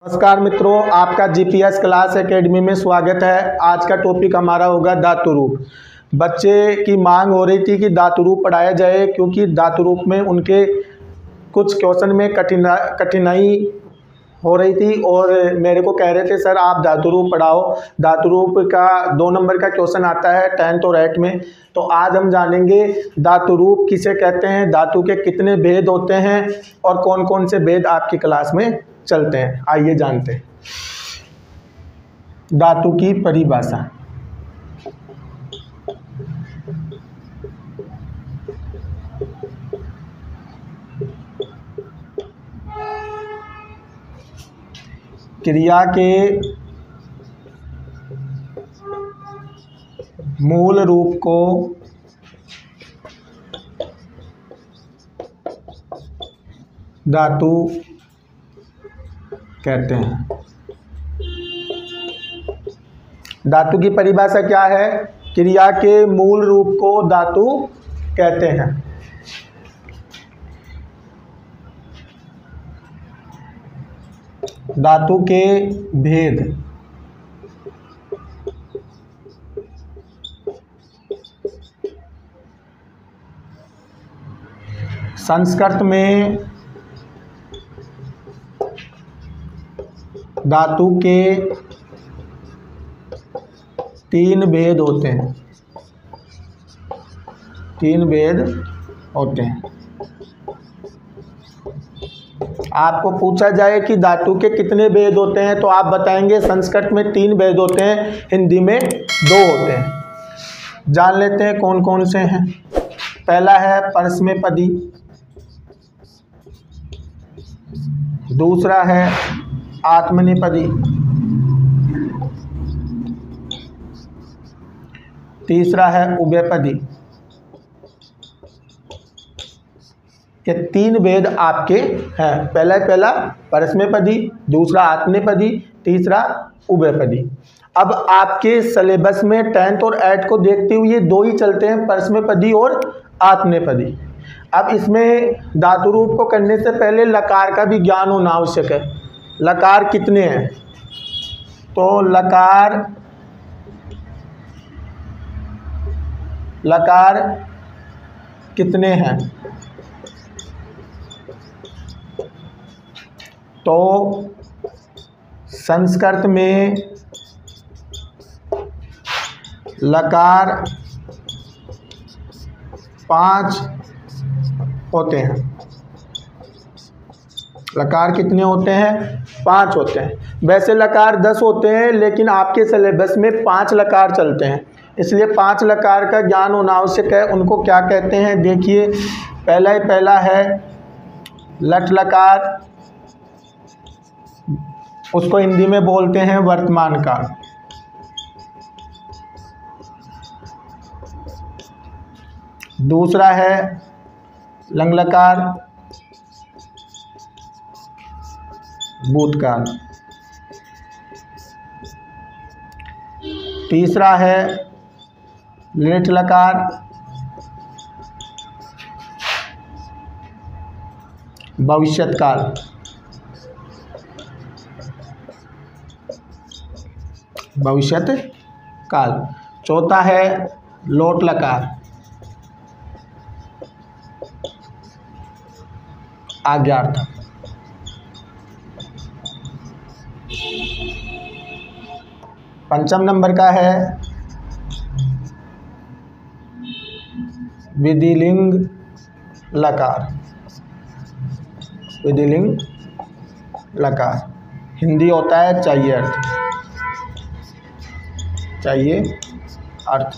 नमस्कार मित्रों, आपका जीपीएस क्लास एकेडमी में स्वागत है। आज का टॉपिक हमारा होगा धातु रूप। बच्चे की मांग हो रही थी कि धातु रूप पढ़ाया जाए, क्योंकि धातु रूप में उनके कुछ क्वेश्चन में कठिनाई हो रही थी और मेरे को कह रहे थे सर आप धातु रूप पढ़ाओ। धातु रूप का 2 नंबर का क्वेश्चन आता है 10th और 8th में। तो आज हम जानेंगे धातु रूप किसे कहते हैं, धातु के कितने भेद होते हैं और कौन कौन से भेद आपकी क्लास में चलते हैं। आइए जानते हैं धातु की परिभाषा। क्रिया के मूल रूप को धातु कहते हैं। धातु की परिभाषा क्या है? क्रिया के मूल रूप को धातु कहते हैं। धातु के भेद। संस्कृत में धातु के 3 भेद होते हैं। 3 भेद होते हैं। आपको पूछा जाए कि धातु के कितने भेद होते हैं तो आप बताएंगे संस्कृत में 3 भेद होते हैं, हिंदी में 2 होते हैं। जान लेते हैं कौन कौन से हैं। पहला है परस्मैपदी, दूसरा है आत्मनेपदी, तीसरा है उभयपदी। ये 3 भेद आपके हैं। पहला परस्मैपदी, दूसरा आत्मनेपदी, तीसरा उभयपदी। अब आपके सिलेबस में 10th और 8th को देखते हुए 2 ही चलते हैं, परस्मैपदी और आत्मनेपदी। अब इसमें धातु रूप को करने से पहले लकार का भी ज्ञान होना आवश्यक है। लकार कितने हैं? तो लकार कितने हैं? तो संस्कृत में लकार 5 होते हैं। लकार कितने होते हैं? 5 होते हैं। वैसे लकार 10 होते हैं, लेकिन आपके सिलेबस में 5 लकार चलते हैं, इसलिए 5 लकार का ज्ञान होना आवश्यक है। उनको क्या कहते हैं देखिए। पहला है लट लकार, उसको हिंदी में बोलते हैं वर्तमान काल। दूसरा है लंग लकार, भूतकाल। तीसरा है लिट लकार, भविष्यत काल। भविष्यत काल। चौथा है लोट लकार, आज्ञार्थक। पंचम नंबर का है विधिलिंग लकार। विधिलिंग लकार हिंदी होता है चाहिए अर्थ। चाहिए अर्थ।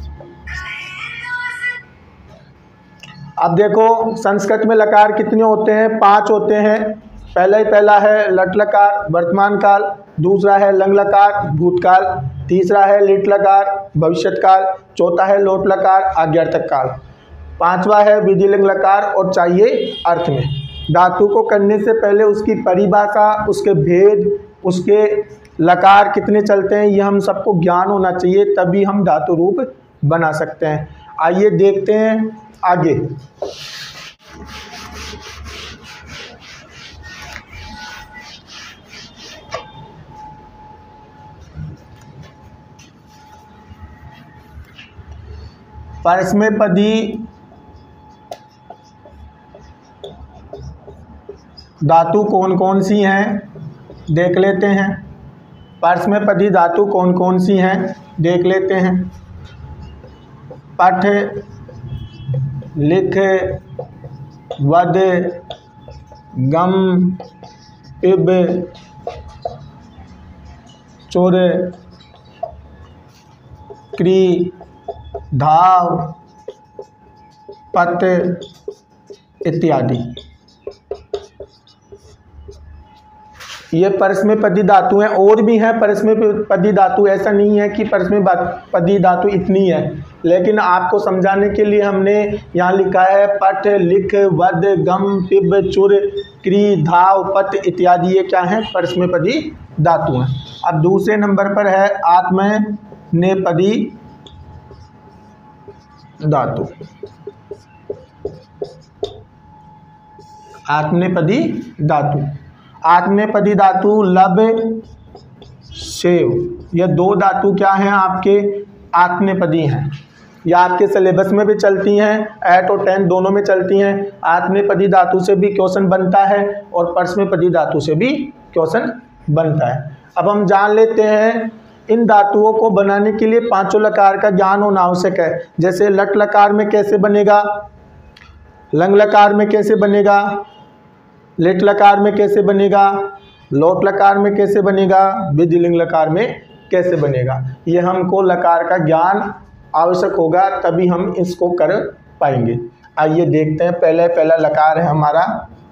अब देखो संस्कृत में लकार कितने होते हैं? 5 होते हैं। पहला है लट लकार वर्तमान काल, दूसरा है लंग लकार भूतकाल, तीसरा है लिट लकार भविष्यत काल, चौथा है लोट लकार आज्ञार्थक काल, 5वां है विधिलिंग लकार और चाहिए अर्थ में। धातु को करने से पहले उसकी परिभाषा, उसके भेद, उसके लकार कितने चलते हैं, ये हम सबको ज्ञान होना चाहिए, तभी हम धातु रूप बना सकते हैं। आइए देखते हैं आगे। परस्मैपदी धातु कौन कौन सी हैं, देख लेते हैं। परस्मैपदी धातु कौन कौन सी हैं, देख लेते हैं। पठ, लिख, वद, गम, पिब, चुर, क्री, धाव, पत इत्यादि। ये परस्मैपदी धातु हैं। और भी हैं परस्मैपदी धातु, ऐसा नहीं है कि परस्मैपदी धातु इतनी है, लेकिन आपको समझाने के लिए हमने यहाँ लिखा है पठ, लिख, वद, गम, पिब, चुर, क्री, धाव, पत इत्यादि। ये क्या है? परस्मैपदी धातु हैं। अब दूसरे नंबर पर है आत्मनेपदी धातु। आत्मनेपदी धातु, आत्मनेपदी धातु लब, शेव, ये दो धातु क्या हैं? आपके आत्मनेपदी हैं। ये आपके सिलेबस में भी चलती हैं, 8 और 10 दोनों में चलती हैं। आत्मनेपदी धातु से भी क्वेश्चन बनता है और परस्मैपदी धातु से भी क्वेश्चन बनता है। अब हम जान लेते हैं इन धातुओं को बनाने के लिए पांचों लकार का ज्ञान होना आवश्यक है। जैसे लट लकार में कैसे बनेगा, लंग लकार में कैसे बनेगा, लिट लकार में कैसे बनेगा, लोट लकार में कैसे बनेगा, विधिलिंग लकार में कैसे बनेगा। ये हमको लकार का ज्ञान आवश्यक होगा, तभी हम इसको कर पाएंगे। आइए देखते हैं। पहला लकार है हमारा,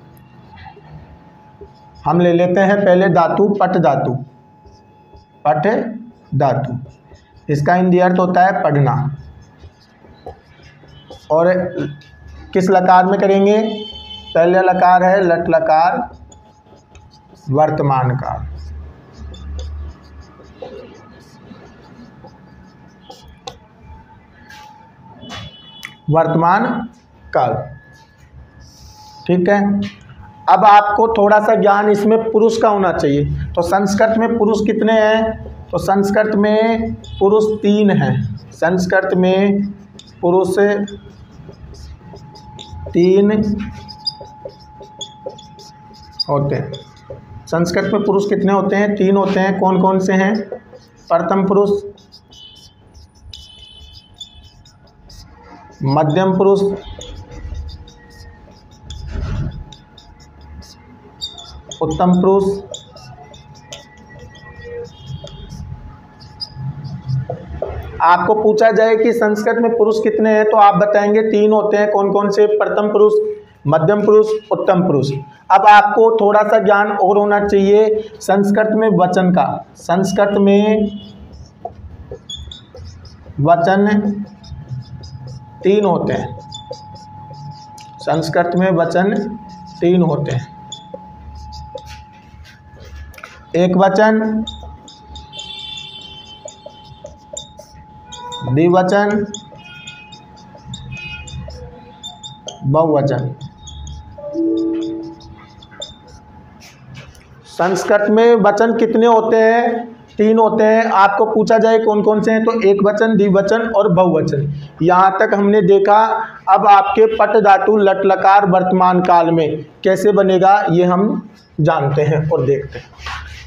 हम ले लेते हैं पहले धातु पट धातु। पट धातु, इसका हिंदी अर्थ होता है पढ़ना। और किस लकार में करेंगे? पहला लकार है लट लकार वर्तमान काल। वर्तमान काल, ठीक है। अब आपको थोड़ा सा ज्ञान इसमें पुरुष का होना चाहिए। तो संस्कृत में पुरुष कितने हैं? तो संस्कृत में पुरुष 3 हैं। संस्कृत में पुरुष 3 होते हैं। संस्कृत में पुरुष कितने होते हैं? 3 होते हैं। कौन कौन से हैं? प्रथम पुरुष, मध्यम पुरुष, उत्तम पुरुष, आपको पूछा जाए कि संस्कृत में पुरुष कितने हैं, तो आप बताएंगे 3 होते हैं। कौन कौन से? प्रथम पुरुष, मध्यम पुरुष, उत्तम पुरुष। अब आपको थोड़ा सा ज्ञान और होना चाहिए संस्कृत में वचन का। संस्कृत में वचन 3 होते हैं। संस्कृत में वचन 3 होते हैं। एक वचन, द्विवचन, बहुवचन। संस्कृत में वचन कितने होते हैं? 3 होते हैं। आपको पूछा जाए कौन कौन से हैं, तो एक वचन, द्विवचन और बहुवचन। यहाँ तक हमने देखा। अब आपके पट धातु लट लकार वर्तमान काल में कैसे बनेगा, ये हम जानते हैं और देखते हैं।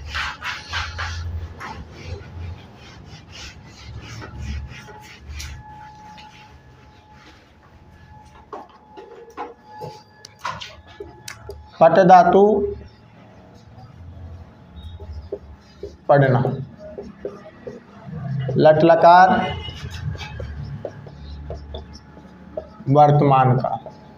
पट धातु पढ़ना, लट लकार वर्तमान का।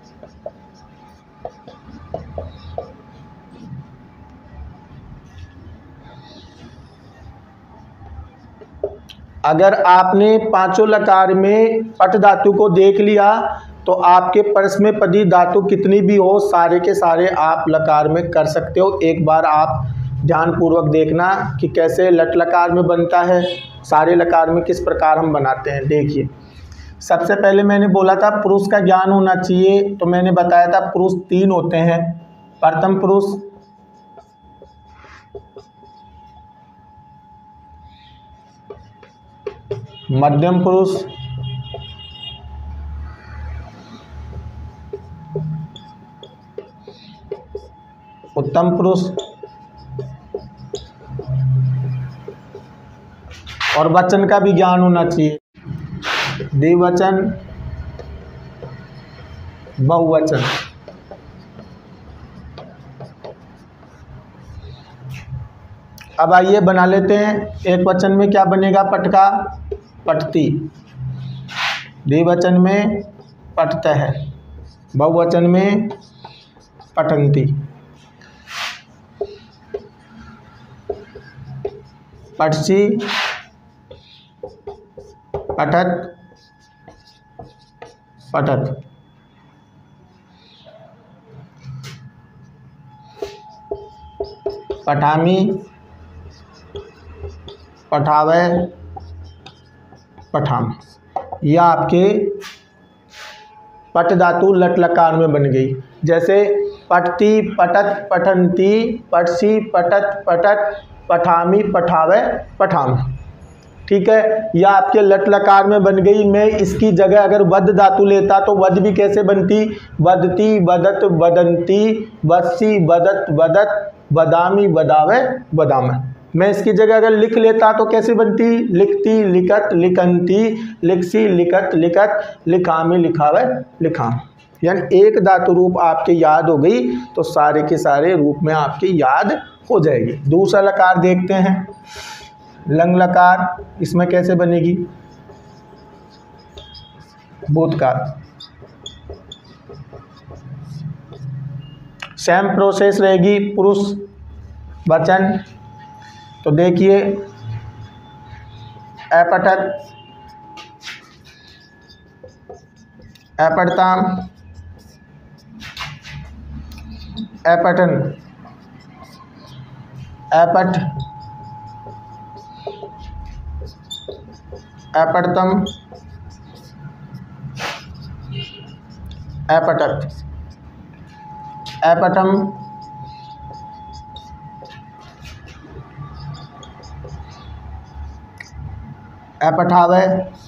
अगर आपने पांचों लकार में पट धातु को देख लिया तो आपके परस्मैपदी धातु कितनी भी हो, सारे के सारे आप लकार में कर सकते हो। एक बार आप ध्यानपूर्वक देखना कि कैसे लट लकार में बनता है, सारे लकार में किस प्रकार हम बनाते हैं। देखिए, सबसे पहले मैंने बोला था पुरुष का ज्ञान होना चाहिए, तो मैंने बताया था पुरुष 3 होते हैं। प्रथम पुरुष, मध्यम पुरुष, उत्तम पुरुष। और वचन का भी ज्ञान होना चाहिए, द्विवचन, बहुवचन। अब आइए बना लेते हैं। एक वचन में क्या बनेगा? पटका, पटती। द्विवचन में पटतः, बहुवचन में पठन्ति। पठसि, पठत, पठत। पठामि, पठावै, पठाम। यह आपके पट धातु लट लकार में बन गई। जैसे पठती, पठत, पठन्ति, पठसि, पठत, पठत, पठामि, पठावै, पठाम। ठीक है, यह आपके लट लकार में बन गई। मैं इसकी जगह अगर वद धातु लेता तो वद भी कैसे बनती? वदती, वदत, वदन्ति, वदसि, वदत, वदत, वदामि, वदावै, वदामः। मैं इसकी जगह अगर लिख लेता तो कैसे बनती? लिखती, लिखत, लिखन्ति, लिखसि, लिखत, लिखत, लिखामि, लिखावै, लिखाम। यानी एक धातु रूप आपके याद हो गई तो सारे के सारे रूप में आपके याद हो जाएगी। दूसरा लकार देखते हैं, लंग लकार। इसमें कैसे बनेगी? भूतकाल। सेम प्रोसेस रहेगी, पुरुष वचन। तो देखिए, अपठत, अपठताम, अपठन, अपठ, अपठतम, अपठत, अपठम, अपठावै,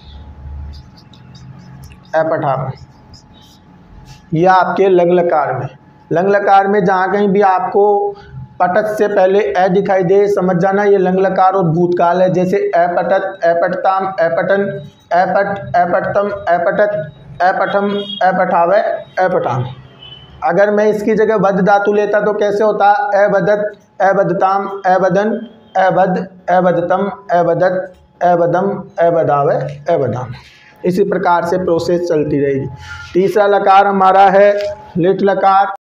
अपठाम। यह आपके लंग लकार में। लंग लकार में जहाँ कहीं भी आपको पटत से पहले ए दिखाई दे, समझ जाना ये लंग लकार और भूतकाल है। जैसे अपठत, अपठताम, अपठन, अपठ, अपठतम, अपठत, अपठम, अपठावै, अपठाम। अगर मैं इसकी जगह वद धातु लेता तो कैसे होता? अवदत, अवदताम, अवदन, अवद, अवदतम, अवदत, अवदम, अवदावै, अवदाम। इसी प्रकार से प्रोसेस चलती रहेगी। तीसरा लकार हमारा है लिट लकार।